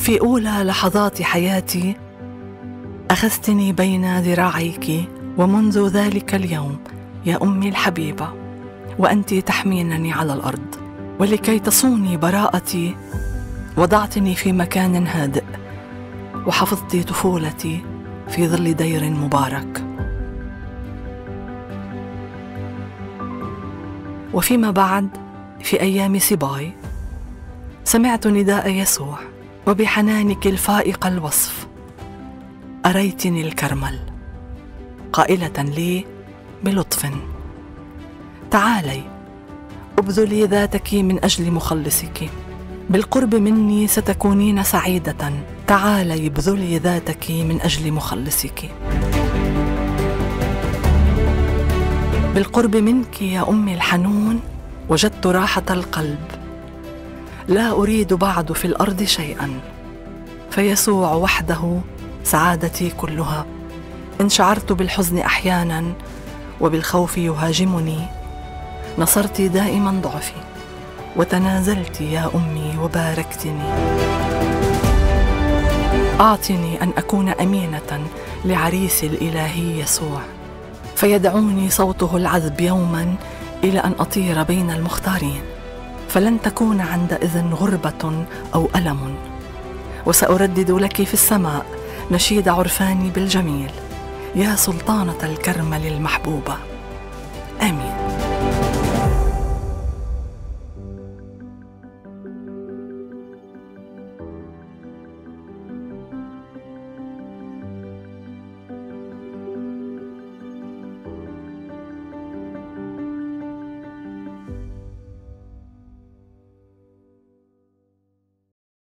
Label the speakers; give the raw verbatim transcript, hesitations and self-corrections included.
Speaker 1: في أولى لحظات حياتي أخذتني بين ذراعيك، ومنذ ذلك اليوم يا أمي الحبيبة وأنت تحمينني على الأرض، ولكي تصوني براءتي وضعتني في مكان هادئ، وحفظت طفولتي في ظل دير مبارك. وفيما بعد في أيام صباي سمعت نداء يسوع، وبحنانك الفائق الوصف أريتني الكرمل، قائلة لي بلطف: تعالي ابذلي ذاتك من أجل مخلصك، بالقرب مني ستكونين سعيدة، تعالي ابذلي ذاتك من أجل مخلصك. بالقرب منك يا أمي الحنون وجدت راحة القلب، لا أريد بعد في الأرض شيئا، فيسوع وحده سعادتي كلها. إن شعرت بالحزن أحيانا وبالخوف يهاجمني، نصرت دائما ضعفي وتنازلت يا أمي وباركتني. أعطني أن أكون أمينة لعريس الإلهي يسوع، فيدعوني صوته العذب يوما إلى أن أطير بين المختارين، فلن تكون عندئذ غربة أو ألم، وسأردد لك في السماء نشيد عرفاني بالجميل، يا سلطانة الكرمل المحبوبة. آمين.